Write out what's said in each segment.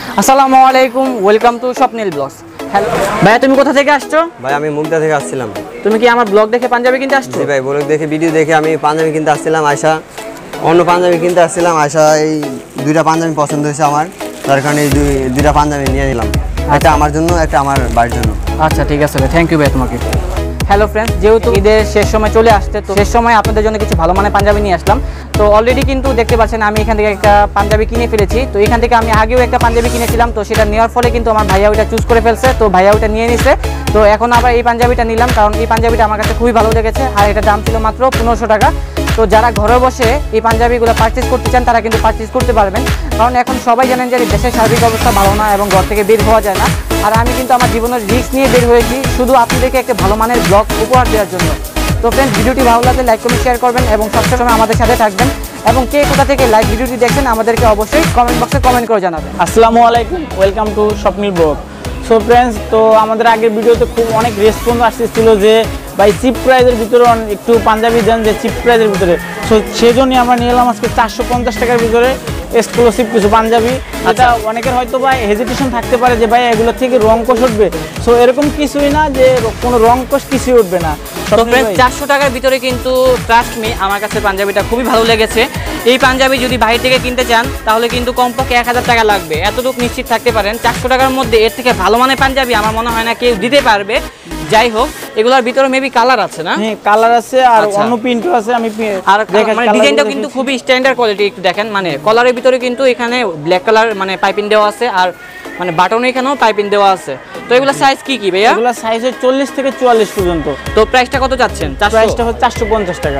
আসসালামু আলাইকুম, welcome to Swapnil blogs. Hello ভাইয়া, তুমি কোথা থেকে আসছো? ভাই আমি মুগদা থেকে আসছিলাম। তুমি কি আমার ব্লগ দেখে পাঞ্জাবি কিনতে আসছো? জি ভাই, ব্লগ দেখে ভিডিও দেখে আমি পাঞ্জাবি কিনতে আসছিলাম। আয়শা অন্য পাঞ্জাবি কিনতে আসছিলাম। আয়শা এই দুইটা পাঞ্জাবি পছন্দ হয়েছে আমার, তার কারণে এই দুইটা পাঞ্জাবি নিয়ে নিলাম। একটা আমার জন্য, একটা আমার বাড়ির জন্য। আচ্ছা ঠিক আছে ভাই, থ্যাংক ইউ ভাই তোমাকে। হ্যালো ফ্রেন্ডস, যেহেতু ঈদের শেষ সময় চলে আসছে, তো শেষ সময় আপনাদের জন্য কিছু ভালো মানের পাঞ্জাবি নিয়ে আসলাম। তো অলরেডি কিন্তু দেখতে পাচ্ছেন আমি এখান থেকে একটা পাঞ্জাবি কিনে ফেলেছি। তো এখান থেকে আমি আগেও একটা পাঞ্জাবি কিনেছিলাম, তো সেটা নেওয়ার ফলে কিন্তু আমার ভাইয়া ওইটা চুজ করে ফেলছে, তো ভাইয়া ওইটা নিয়ে নিছে। তো এখন আবার এই পাঞ্জাবিটা নিলাম, কারণ এই পাঞ্জাবিটা আমার কাছে খুবই ভালো লেগেছে, আর এটার দাম ছিল মাত্র 1500 টাকা। তো যারা ঘরে বসে এই পাঞ্জাবিগুলো পারচেজ করতে চান তারা কিন্তু পারচেজ করতে পারবেন, কারণ এখন সবাই জানেন যে দেশের সার্বিক অবস্থা ভালো না এবং ঘর থেকে বের হওয়া যায় না। আর আমি কিন্তু আমার জীবনের রিস্ক নিয়ে বের হয়েছি শুধু আপনাদেরকে একটা ভালো মানের ব্লগ উপহার দেওয়ার জন্য। তো ফ্রেন্ডস, ভিডিওটি ভালো লাগলে লাইক কমেন্ট শেয়ার করবেন এবং সবসময় আমাদের সাথে থাকবেন, এবং কে কোথা থেকে লাইভ ভিডিওটি দেখছেন আমাদেরকে অবশ্যই কমেন্ট বক্সে কমেন্ট করে জানাবেন। আসসালামু আলাইকুম, welcome to Swapnil blog. So friends, তো আমাদের আগের ভিডিওতে খুব অনেক রেসপন্স আসতেছিল যে ভাই চিপ প্রাইজের ভিতরে একটু পাঞ্জাবি দেন, যে চিপ প্রাইজের ভিতরে। সো সেই জন্যই আমরা নিয়ে এলাম আজকে 450 টাকার ভিতরে এক্সক্লুসিভ কিছু পাঞ্জাবি। এটা অনেকের হয়তো ভাই হেজিটেশন থাকতে পারে যে ভাই এগুলো থেকে রং কোষ উঠবে। সো এরকম কিছুই না, যে কোনো রং কোষ কিছুই উঠবে না। তো ফ্রেন্ডস, 400 টাকার ভিতরে কিন্তু ট্রাস্ট মি, আমার কাছে পাঞ্জাবিটা খুবই ভালো লেগেছে। এই পাঞ্জাবি যদি বাইরে থেকে কিনতে চান তাহলে কিন্তু কমপক্ষে 1000 টাকা লাগবে, এতটুকু নিশ্চিত থাকতে পারেন। 400 টাকার মধ্যে এর থেকে ভালো মানের পাঞ্জাবি আমার মনে হয় না কেউ দিতে পারবে। যাই হোক, এগুলোর ভিতরে মেবি কালার আছে না? হ্যাঁ, কালার আছে আর অন্য প্রিন্টও আছে। আমি আর মানে ডিজাইনটাও কিন্তু খুবই স্ট্যান্ডার্ড কোয়ালিটি। একটু দেখেন, মানে কলারের ভিতরে কিন্তু এখানে ব্ল্যাক কালার মানে পাইপিং দেওয়া আছে, আর মানে বাটন এখানেও পাইপিং দেওয়া আছে। তো এগুলো সাইজ কি কি ভাইয়া? এগুলো সাইজ হচ্ছে 40 থেকে 44 পর্যন্ত। তো প্রাইসটা কত যাচ্ছেন? প্রাইসটা হচ্ছে 450 টাকা।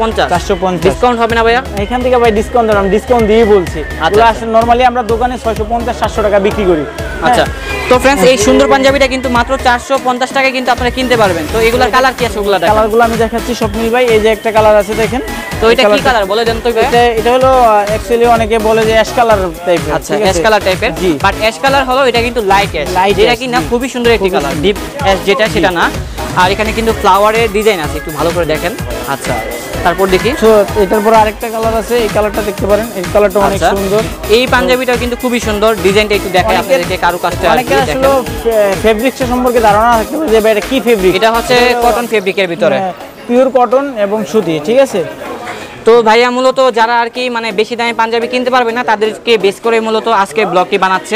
450 ডিসকাউন্ট হবে না ভাইয়া? এখান থেকে ভাই ডিসকাউন্ট দিলাম, ডিসকাউন্ট দিয়ে বলছি। এগুলো আসলে নরমালি আমরা দোকানে 650-700 টাকা বিক্রি করি। আচ্ছা, তো ফ্রেন্ডস, এই সুন্দর পাঞ্জাবিটা কিন্তু মাত্র 450 টাকায় কিন্তু আপনারা কিনতে পারবেন। তো এগুলোর কালার কি আছে? ওগুলা কালারগুলো আমি দেখাচ্ছি স্বপ্নিল ভাই। এই যে একটা কালার আছে দেখেন। তো এটা কি কালার বলে দেন তো? এটা হলো অ্যাকচুয়ালি অনেকে বলে যে অ্যাশ কালার টাইপের। আচ্ছা, অ্যাশ কালার টাইপের, বাট অ্যাশ কালার হলো এটা কিন্তু লাইট অ্যাশ, যেটা কি না খুবই সুন্দর একটি কালার। ডিপ অ্যাশ যেটা সেটা না। আর এখানে কিন্তু ফ্লাওয়ারের ডিজাইন আছে, একটু ভালো করে দেখেন। আচ্ছা, তারপর দেখি। তো এটার পর আরেকটা কালার আছে, এই কালারটা দেখতে পারেন। এই কালারটা অনেক সুন্দর। এই পাঞ্জাবিটাও কিন্তু খুবই সুন্দর, ডিজাইনটা একটু দেখাই আপনাদেরকে কারুকাজটা। অনেকে আসলে ফেব্রিক্সের সম্পর্কে ধারণা থাকতে পারে যে এটা কি ফেব্রিক। এটা হচ্ছে কটন ফেব্রিকের ভিতরে, পিওর কটন এবং সুতি, ঠিক আছে। তো ভাইয়া মূলত যারা আর কি মানে বেশি দামে পাঞ্জাবি কিনতে পারবে না তাদেরকে বেস করে মূলত আজকে ব্লগটি বানাচ্ছে।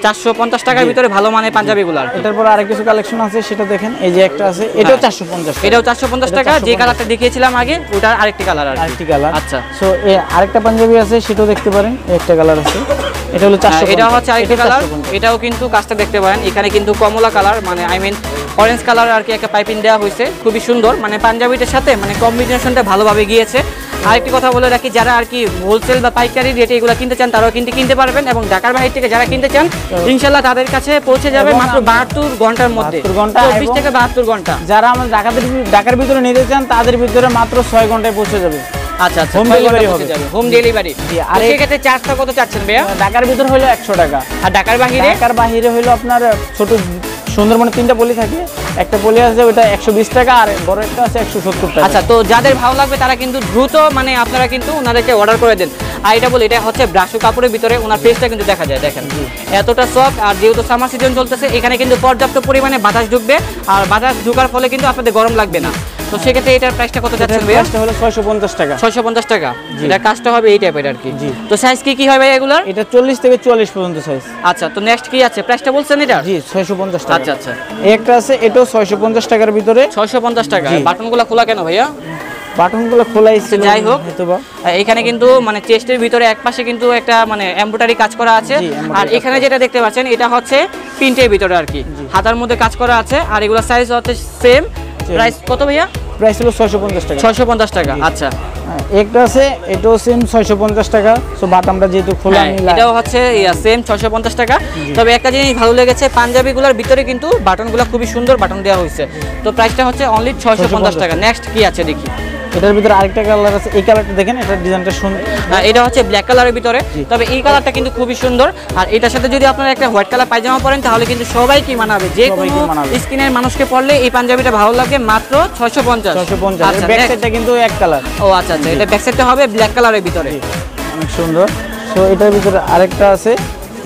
450 টাকার ভিতরে ভালো মানের পাঞ্জাবিগুলার। এটার পর আরেক কিছু কালেকশন আছে, সেটা দেখেন। এই যে একটা আছে, এটাও 450। এটাও 450 টাকা। যে কালারটা দেখিয়েছিলাম আগে ওটার আরেকটি কালার। আরেকটি কালার। আচ্ছা, সো এই আরেকটা পাঞ্জাবি আছে, সেটাও দেখতে পারেন। একটা কালার আছে, এটা হলো 450। এটা হচ্ছে আরেকটি কালার। এটাও কিন্তু কাজটা দেখতে পারেন, এখানে কিন্তু কমলা কালার মানে আই মিন অরেঞ্জ কালার আর কি একটা পাইপিং দেওয়া হয়েছে, খুবই সুন্দর। মানে পাঞ্জাবিটার সাথে মানে কম্বিনেশনটা ভালোভাবে গিয়েছে। আরেকটি কথা বলে রাখি, যারা আর কি হোলসেল বা পাইকারি রেটে এগুলো কিনতে চান তারাও কিন্তু কিনতে পারবেন, এবং ঢাকার বাইরে থেকে যারা কিনতে চান ইনশাল্লাহ তাদের কাছে পৌঁছে যাবে মাত্র 72 ঘন্টার মধ্যে। 24 থেকে 72 ঘন্টা। যারা আমাদের ঢাকার ভিতরে নিতে চান তাদের ভিতরে মাত্র 6 ঘন্টায় পৌঁছে যাবে। আচ্ছা আচ্ছা, হোম ডেলিভারি হবে। Home delivery. আর এই ক্ষেত্রে চার্জটা কত চাচ্ছেন ভাইয়া? ঢাকার ভিতরে হলো 100 টাকা। আর ঢাকার বাইরে? ঢাকার বাইরে হলো আপনার ছোট সুন্দরবনে 3টা পলি থাকে, একটা পলি আছে ওটা 120 টাকা, আর বড় একটা আছে 170 টাকা। আচ্ছা, তো যাদের ভালো লাগবে তারা কিন্তু দ্রুত মানে আপনারা কিন্তু ওনাদেরকে অর্ডার করে দেন। আর এটা বলি, এটা হচ্ছে ব্রাশু কাপড়ের ভিতরে, ওনার ফেসটা কিন্তু দেখা যায়, দেখেন এতটা সফট। আর যেহেতু সামার সিজন চলতেছে এখানে কিন্তু পর্যাপ্ত পরিমাণে বাতাস ঢুকবে, আর বাতাস ঢোকার ফলে কিন্তু আপনাদের গরম লাগবে না। তো সেক্ষেত্রে এটার প্রাইসটা কত যাচ্ছে ভাইয়া? এটা হলো 650 টাকা। 650 টাকা। এটা কাজটা হবে এই টাইপের আর কি। তো সাইজ কি কি হয় ভাই এগুলার? এটা 40 থেকে 44 পর্যন্ত সাইজ। আচ্ছা, তো নেক্সট কি আছে? প্রাইসটা বলছেন এটা? জি, 650 টাকা। আচ্ছা আচ্ছা, এই একটা আছে, এটাও 650 টাকার ভিতরে। 650 টাকা। বাটনগুলো খোলা কেন ভাইয়া? বাটনগুলো খোলাই ছিল। যাই হোক, এখানে কিন্তু মানে চেস্টের ভিতরে একপাশে কিন্তু একটা মানে এমব্রয়ডারি কাজ করা আছে। আর এখানে যেটা দেখতে পাচ্ছেন এটা হচ্ছে প্রিন্টের ভিতরে আর কি, হাতার মধ্যে কাজ করা আছে। আর এগুলো সাইজ হচ্ছে সেম। প্রাইস কত ভাইয়া? প্রাইস হলো 650 টাকা। 650 টাকা। আচ্ছা, একটা আছে, এটাও সেম 650 টাকা। সো বাটনটা যেহেতু খোলা, এটাও হচ্ছে সেম 650 টাকা। তবে একটা জিনিস ভালো লেগেছে, পাঞ্জাবিগুলোর ভিতরে কিন্তু বাটনগুলো খুবই সুন্দর বাটন দেওয়া হয়েছে। তো প্রাইসটা হচ্ছে অনলি 650 টাকা। নেক্সট কি আছে দেখি। এটার ভিতরে আরেকটা কালার আছে, এই কালারটা দেখেন, এটার ডিজাইনটা সুন্দর। এটা হচ্ছে ব্ল্যাক কালারের ভিতরে, তবে এই কালারটা কিন্তু খুবই সুন্দর। আর এটার সাথে যদি আপনারা একটা হোয়াইট কালার পায়জামা পরেন তাহলে কিন্তু সবাইকে মানাবে, যে কোনো স্কিনের মানুষকে পরলে এই পাঞ্জাবিটা ভালো লাগে। মাত্র 650। আচ্ছা, ব্যাক সাইডটা কিন্তু এক কালার। ও আচ্ছা আচ্ছা, এটা ব্যাক সাইডটা হবে ব্ল্যাক কালারের ভিতরে, অনেক সুন্দর। সো এটার ভিতরে আরেকটা আছে,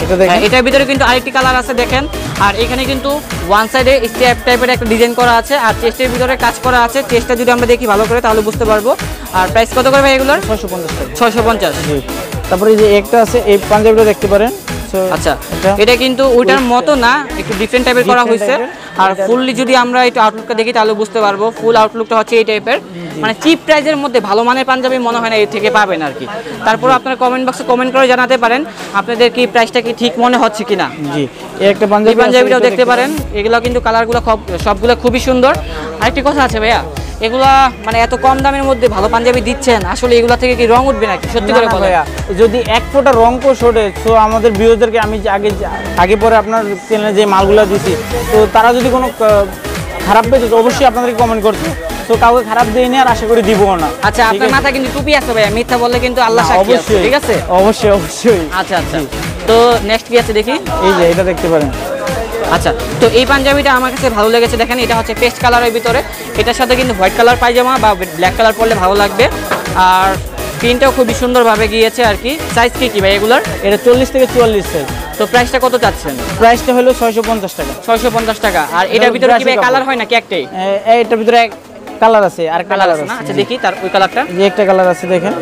এটা দেখেন, এটার ভিতরে কিন্তু আরেকটি কালার আছে দেখেন। আর এখানে কিন্তু ওয়ান সাইডে স্ট্যাপ টাইপের একটা ডিজাইন করা আছে, আর চেস্টের ভিতরে কাজ করা আছে। চেস্টটা যদি আমরা দেখি ভালো করে তাহলে বুঝতে পারবো। আর প্রাইস কত করে ভাই এগুলোর? 650 টাকা। 650। জি। তারপরে এই যে একটা আছে, এই পাঞ্জাবিটা দেখতে পারেন। আচ্ছা, এটা কিন্তু ওইটার মতো না, একটু ডিফারেন্ট টাইপের করা হয়েছে। আর ফুললি যদি আমরা একটু আউটলুকটা দেখি তাহলে বুঝতে পারবো। ফুল আউটলুকটা হচ্ছে এই টাইপের, মানে চিপ প্রাইজের মধ্যে ভালো মানের পাঞ্জাবি মনে হয় না এর থেকে পাবেন আর কি। তারপর আপনারা কমেন্ট বক্সে কমেন্ট করে জানাতে পারেন আপনাদের কি প্রাইসটা কি ঠিক মনে হচ্ছে কিনা। জি, এই একটা এই পাঞ্জাবিটাও দেখতে পারেন। এগুলো কিন্তু কালারগুলো সবগুলো খুবই সুন্দর। আরেকটি কথা আছে ভাইয়া, এগুলা মানে এত কম দামের মধ্যে ভালো পাঞ্জাবি দিচ্ছেন, আসলে এগুলা থেকে কি রং উঠবে নাকি? সত্যি করে বলেন। যদি এক ফোঁটা রং কোষ ওঠে, তো আমাদের ভিউয়ারদেরকে আমি যে আগে পরে আপনার চ্যানেলে যে মালগুলো দিছি, তো তারা যদি কোনো খারাপ পেয়ে যেত অবশ্যই আপনাদেরকে কমেন্ট করতো। তো কাউকে খারাপ দেয়নি আর আশা করি দিবও না। আচ্ছা, আপনার মাথা কিন্তু টুপি আছে ভাইয়া, মিথ্যা বললে কিন্তু আল্লাহ সাক্ষী আছে, ঠিক আছে? অবশ্যই অবশ্যই। আচ্ছা আচ্ছা, তো নেক্সট কি আছে দেখি। এই যে এটা দেখতে পারেন। আচ্ছা, তো এই পাঞ্জাবিটা আমার কাছে ভালো লেগেছে। দেখেন, এটা হচ্ছে পেস্ট কালারের ভিতরে, এটার সাথে কিন্তু হোয়াইট কালার পায়জামা বা ব্ল্যাক কালার পরলে ভালো লাগবে। আর প্রিন্টটাও খুবই সুন্দরভাবে গিয়েছে আর কি। সাইজ কি ভাই এগুলোর? এটা 40 থেকে 44 সাইজ। তো প্রাইসটা কত চাচ্ছেন? প্রাইসটা হলো 650 টাকা। 650 টাকা। আর এটার ভিতরে কি ভাই কালার হয় নাকি একটাই? এটার ভিতরে কালার আছে, আর কালার আছে না? আচ্ছা দেখি তার ওই কালারটা। যে একটা কালার আছে দেখেন।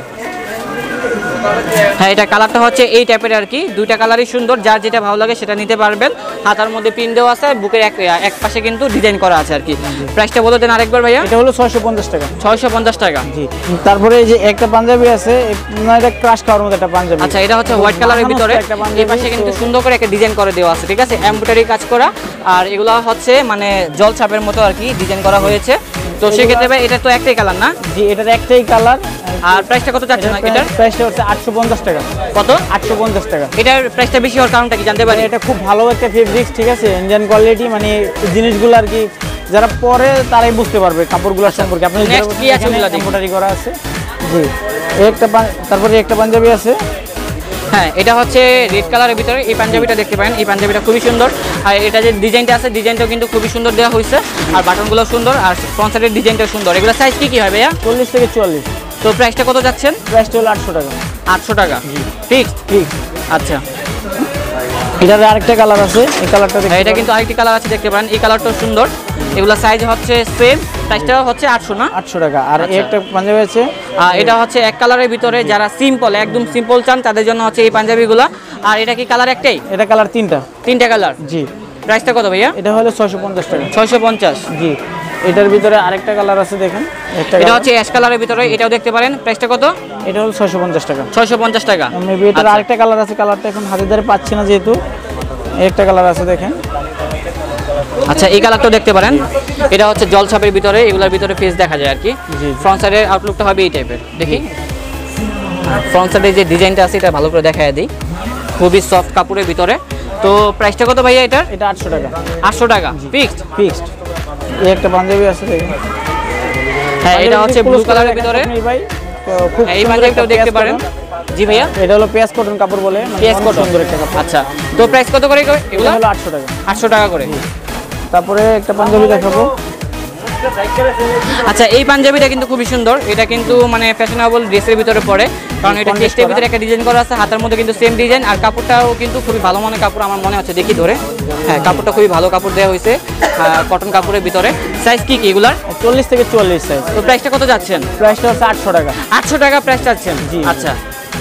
হ্যাঁ, এটা কালারটা হচ্ছে এই টাইপের আর কি। দুইটা কালারই সুন্দর, যার যেটা ভালো লাগে সেটা নিতে পারবেন। হাতার মধ্যে প্রিন্ট দেওয়া আছে, বুকের এক পাশে কিন্তু ডিজাইন করা আছে আর কি। প্রাইসটা বলে দেন আরেকবার ভাইয়া। এটা হলো 650 টাকা। 650 টাকা। জি। তারপরে এই যে একটা পাঞ্জাবি আছে, এটা ক্রাশ খাওয়ার মতো একটা পাঞ্জাবি। আচ্ছা, এটা হচ্ছে হোয়াইট কালারের ভিতরে, এই পাশে কিন্তু সুন্দর করে একটা ডিজাইন করে দেওয়া আছে, ঠিক আছে? এমব্রয়ডারি কাজ করা। আর এগুলো হচ্ছে মানে জল ছাপের মতো আর কি ডিজাইন করা হয়েছে। তো সেক্ষেত্রে ভাই এটা তো একটাই কালার না? জি, এটার একটাই কালার। আর প্রাইসটা কত চাচ্ছেন এটার? প্রাইসটা হচ্ছে 850 টাকা। কত? 850 টাকা। এটার প্রাইসটা বেশি হওয়ার কারণটা কি জানতে পারি? এটা খুব ভালো একটা ফেব্রিক্স, ঠিক আছে? ইন্ডিয়ান কোয়ালিটি, মানে জিনিসগুলো আর কি যারা পরে তারাই বুঝতে পারবে কাপড়গুলো সম্পর্কে। আপনি নেক্সট কি আছে ওগুলা দেখি। এমব্রয়ডারি করা আছে। জি, তারপরে একটা পাঞ্জাবি আছে। হ্যাঁ, এটা হচ্ছে রেড কালারের ভিতরে এই পাঞ্জাবিটা দেখতে পারেন। এই পাঞ্জাবিটা খুবই সুন্দর। আর এটা যে ডিজাইনটা আছে, ডিজাইনটাও কিন্তু খুবই সুন্দর দেওয়া হয়েছে। আর বাটনগুলো সুন্দর, আর ফ্রন্ট সাইডের ডিজাইনটাও সুন্দর। এগুলো সাইজ কি হয় ভাইয়া? 40 থেকে 44। তো প্রাইসটা কত যাচ্ছেন? প্রাইসটা হলো 800 টাকা। 800 টাকা ফিক্সড? ফিক্স। আচ্ছা, এটার আরেকটা কালার আছে, এই কালারটা দেখতে এটা কিন্তু আরেকটি কালার আছে দেখতে পারেন। এই কালারটাও সুন্দর। এগুলো সাইজ হচ্ছে সেম, প্রাইসটাও হচ্ছে 800 না? 800 টাকা। আর আচ্ছা। একটা পাঞ্জাবি আছে, এটা হচ্ছে এক কালারের ভিতরে, যারা সিম্পল একদম সিম্পল চান তাদের জন্য হচ্ছে এই পাঞ্জাবিগুলো। আর এটা কি কালার একটাই? এটা কালার তিনটা কালার। জি। প্রাইসটা কত ভাইয়া? এটা হলো 650 টাকা। 650। জি। এটার ভিতরে আরেকটা কালার আছে দেখেন। এটা হচ্ছে অ্যাশ কালারের ভিতরে, এটাও দেখতে পারেন। প্রাইসটা কত? এটা হলো 650 টাকা। 650 টাকা। মেবি এটার আচ্ছা। আরেকটা কালার আছে, কালারটা এখন হাতের ধারে পাচ্ছি না যেহেতু। একটা কালার আছে দেখেন। আচ্ছা, এই কালারটাও দেখতে পারেন। এটা হচ্ছে জল ছাপের ভিতরে, এগুলোর ভিতরে ফেস দেখা যায় আর কি। জি। ফ্রন্ট সাইডের আউটলুকটা হবে এই টাইপের, দেখি। ফ্রন্ট সাইডে যে ডিজাইনটা আছে এটা ভালো করে দেখায় দিই। খুবই সফট কাপড়ের ভিতরে। তো প্রাইসটা কত ভাইয়া এটার? এটা 800 টাকা। 800 টাকা ফিক্সড? ফিক্সড। এই একটা পাঞ্জাবি আছে দেখেন। হ্যাঁ, এটা হচ্ছে ব্লু কালারের ভিতরে। ভাই খুব এই পাঞ্জাবিটাও দেখতে পারেন। জি ভাইয়া, এটা হলো পেঁয়াজ কটন কাপড় বলে, পেঁয়াজ কটন। সুন্দর একটা কাপড়। আচ্ছা, তো প্রাইস কত করে এগুলো? এটা হলো 800 টাকা। 800 টাকা করে। তারপরে একটা পাঞ্জাবি দেখাবো। আচ্ছা, এই পাঞ্জাবিটা কিন্তু খুবই সুন্দর। এটা কিন্তু মানে ফ্যাশনেবল ড্রেসের ভিতরে পড়ে, কারণ এটা চেস্টের ভিতরে একটা ডিজাইন করা আছে, হাতের মধ্যে কিন্তু সেম ডিজাইন। আর কাপড়টাও কিন্তু খুবই ভালো মানের কাপড় আমার মনে হচ্ছে, দেখি ধরে। হ্যাঁ, কাপড়টা খুবই ভালো কাপড় দেওয়া হয়েছে, কটন কাপড়ের ভিতরে। সাইজ কি এগুলার? 40 থেকে 44 সাইজ। তো প্রাইসটা কত যাচ্ছেন? প্রাইসটা হচ্ছে 800 টাকা। 800 টাকা প্রাইস চাচ্ছেন? জি। আচ্ছা।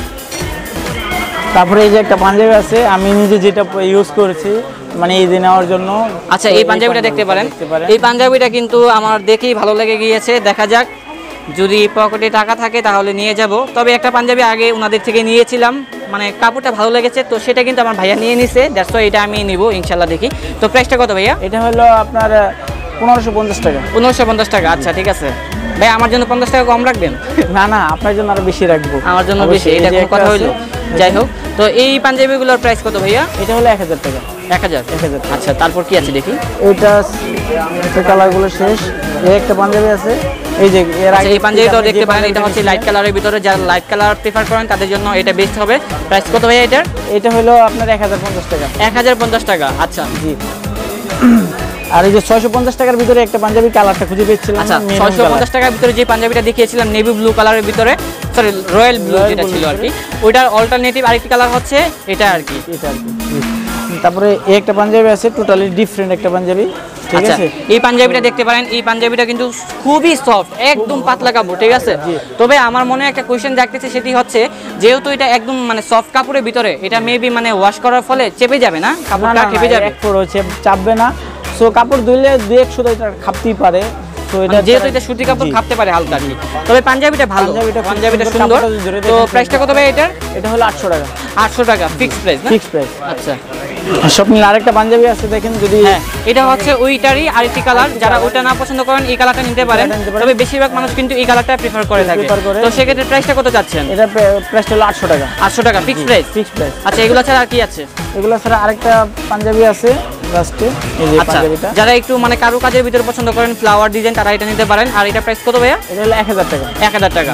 তারপরে এই যে একটা পাঞ্জাবি আছে, আমি নিজে যেটা ইউজ করেছি মানে এই দিন নেওয়ার জন্য। আচ্ছা, এই পাঞ্জাবিটা দেখতে পারেন। এই পাঞ্জাবিটা কিন্তু আমার দেখেই ভালো লেগে গিয়েছে। দেখা যাক, যদি পকেটে টাকা থাকে তাহলে নিয়ে যাব। তবে একটা পাঞ্জাবি আগে ওনাদের থেকে নিয়েছিলাম, মানে কাপড়টা ভালো লেগেছে, তো সেটা কিন্তু আমার ভাইয়া নিয়ে নিছে। দ্যাটস ওয়াই এটা আমি নিব ইনশাল্লাহ, দেখি। তো প্রাইসটা কত ভাইয়া? এটা হলো আপনার 1550 টাকা। 1550 টাকা। আচ্ছা, ঠিক আছে ভাই, আমার জন্য 50 টাকা কম রাখবেন? না না, আপনার জন্য আরো বেশি রাখবো। আমার জন্য বেশি, এটা কোনো কথা হইলো? যাই হোক, তো এই পাঞ্জাবিগুলোর প্রাইস কত ভাইয়া? এটা হলো 1000 টাকা। 1000? 1000। আচ্ছা, তারপর কি আছে দেখি। এটা কালারগুলো শেষ। এই একটা পাঞ্জাবি আছে, এই যে এর আগে এই পাঞ্জাবিটাও দেখতে পারেন। এটা হচ্ছে লাইট কালারের ভিতরে, যারা লাইট কালার প্রেফার করেন তাদের জন্য এটা বেস্ট হবে। প্রাইস কত ভাইয়া এটার? এটা হলো আপনার 1050 টাকা। 1050 টাকা। আচ্ছা জি। আর এই যে 650 টাকার ভিতরে একটা পাঞ্জাবি কালারটা খুঁজে পেয়েছিলাম। আচ্ছা, 650 টাকার ভিতরে যে পাঞ্জাবিটা দেখিয়েছিলাম নেভি ব্লু কালারের ভিতরে, সরি রয়্যাল ব্লু Royal যেটা blue ছিল আর কি, ভিতরে। ওইটার অল্টারনেটিভ আরেকটি কালার হচ্ছে এটা আর কি। এটা আর কি। তারপরে এই একটা পাঞ্জাবি আছে, টোটালি ডিফারেন্ট একটা পাঞ্জাবি, ঠিক আচ্ছা, আছে। এই পাঞ্জাবিটা দেখতে পারেন, এই পাঞ্জাবিটা কিন্তু খুবই সফট, একদম পাতলা কাপড়, ঠিক আছে। তবে আমার মনে একটা কোয়েশ্চেন জাগতেছে, সেটি হচ্ছে যেহেতু এটা একদম মানে সফট কাপড়ের ভিতরে, এটা মেবি মানে ওয়াশ করার ফলে চেপে যাবে না, কাপড়টা চেপে যাবে? এক পুরো চাপবে না। সো কাপড় ধুইলে 2-1 এটা খাপতেই পারে। তো এটা যেহেতু এটা সুতি কাপড় খাপতে পারে হালকা আর কি। তবে পাঞ্জাবিটা ভালো, পাঞ্জাবিটা খুব পাঞ্জাবিটা সুন্দর, সুন্দর। কাপড়টা ধরে তো দেখেন। প্রাইসটা কত ভাই এটার? এটা হলো 800 টাকা, 800 টাকা ফিক্সড প্রাইস না? Fixed price. আচ্ছা, স্বপ্নিল আরেকটা পাঞ্জাবি আছে, দেখেন যদি হ্যাঁ এটা হচ্ছে ওইটারই আরেকটি কালার, যারা ওটা না পছন্দ করেন এই কালারটা নিতে পারেন। এটা নিতে পারেন। তবে বেশিরভাগ মানুষ কিন্তু এই কালারটা প্রেফার করে থাকে। Prefer করে। তো সেক্ষেত্রে প্রাইসটা কত চাচ্ছেন? এটা প্রাইসটা হলো 800 টাকা, 800 টাকা ফিক্সড প্রাইস। Fixed price. আচ্ছা, এগুলো ছাড়া আর কি আছে? এগুলো ছাড়া আরেকটা পাঞ্জাবি আছে লাস্টে, এই যে আচ্ছা, পাঞ্জাবিটা, যারা একটু মানে কারু কাজের ভিতরে পছন্দ করেন, ফ্লাওয়ার ডিজাইন, তারা এটা নিতে পারেন। আর এটা প্রাইস কত ভাইয়া? এটা হলো 1000 টাকা। 1000 টাকা।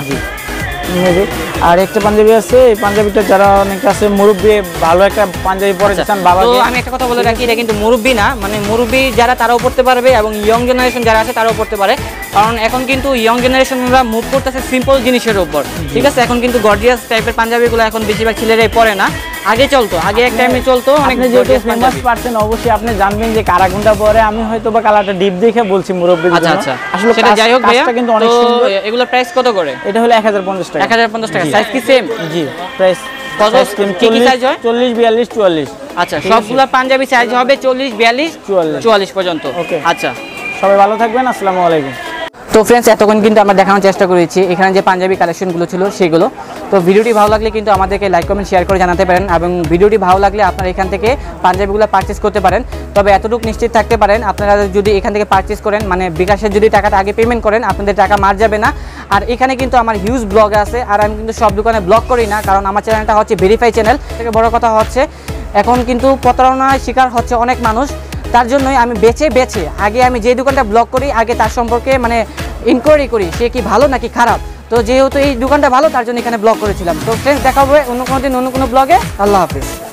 নেবে। আর একটা পাঞ্জাবি আছে, এই পাঞ্জাবিটা যারা অনেক আছে মুরব্বি, ভালো একটা পাঞ্জাবি পরে চান তো বাবাকে। আমি একটা কথা বলে রাখি, এটা কিন্তু মুরব্বি না, মানে মুরব্বি যারা তারাও পড়তে পারবে এবং ইয়ং জেনারেশন যারা আছে তারাও পড়তে পারে। কারণ এখন কিন্তু ইয়ং জেনারেশনরা মুভ করতেছে সিম্পল জিনিসের উপর, ঠিক আছে। এখন কিন্তু গর্জিয়াস টাইপের পাঞ্জাবিগুলো এখন বেশিরভাগ ছেলেরাই পরে না। আগে চলতো, আগে এক টাইমে চলতো অনেক আপনি যেহেতু গর্জিয়াস ফেমাস পাঞ্জাবি। পারছেন, অবশ্যই আপনি জানবেন যে কারা কোনটা পরে। আমি হয়তো বা কালারটা ডিপ দেখে বলছি মুরব্বিদের আচ্ছা জন্য। আচ্ছা, আসলে সেটা যাই হোক ভাইয়া, কাজটা কিন্তু অনেক তো সুন্দর। এগুলোর প্রাইস কত করে? এটা হলো 1050 টাকা। 1050 টাকা। সাইজ কি সেম? জি, প্রাইস কত? কি কি size হয়? 40, 42, 44। আচ্ছা, সবগুলো পাঞ্জাবি সাইজ হবে 40, 42, 44 পর্যন্ত। ওকে। আচ্ছা, সবাই ভালো থাকবেন, আসসালামু আলাইকুম। তো ফ্রেন্ডস, এতক্ষণ কিন্তু আমরা দেখানোর চেষ্টা করেছি এখানে যে পাঞ্জাবি কালেকশনগুলো ছিল সেগুলো। তো ভিডিওটি ভালো লাগলে কিন্তু আমাদেরকে লাইক কমেন্ট শেয়ার করে জানাতে পারেন, এবং ভিডিওটি ভালো লাগলে আপনারা এখান থেকে পাঞ্জাবিগুলো পারচেস করতে পারেন। তবে এতটুকু নিশ্চিত থাকতে পারেন, আপনারা যদি এখান থেকে পারচেস করেন, মানে বিকাশের যদি টাকাটা আগে পেমেন্ট করেন, আপনাদের টাকা মার যাবে না। আর এখানে কিন্তু আমার হিউজ ব্লগ আছে, আর আমি কিন্তু সব দোকানে ব্লগ করি না, কারণ আমার চ্যানেলটা হচ্ছে ভেরিফাই চ্যানেল। থেকে বড় কথা হচ্ছে এখন কিন্তু প্রতারণার শিকার হচ্ছে অনেক মানুষ। তার জন্যই আমি বেছে বেছে আগে আমি যে দোকানটা ব্লগ করি, আগে তার সম্পর্কে মানে ইনকোয়ারি করি সে কি ভালো নাকি খারাপ। তো যেহেতু এই দোকানটা ভালো, তার জন্য এখানে ব্লগ করেছিলাম। তো ফ্রেন্ডস, দেখা হবে অন্য কোনো দিন অন্য কোনো ব্লগে। আল্লাহ হাফিজ।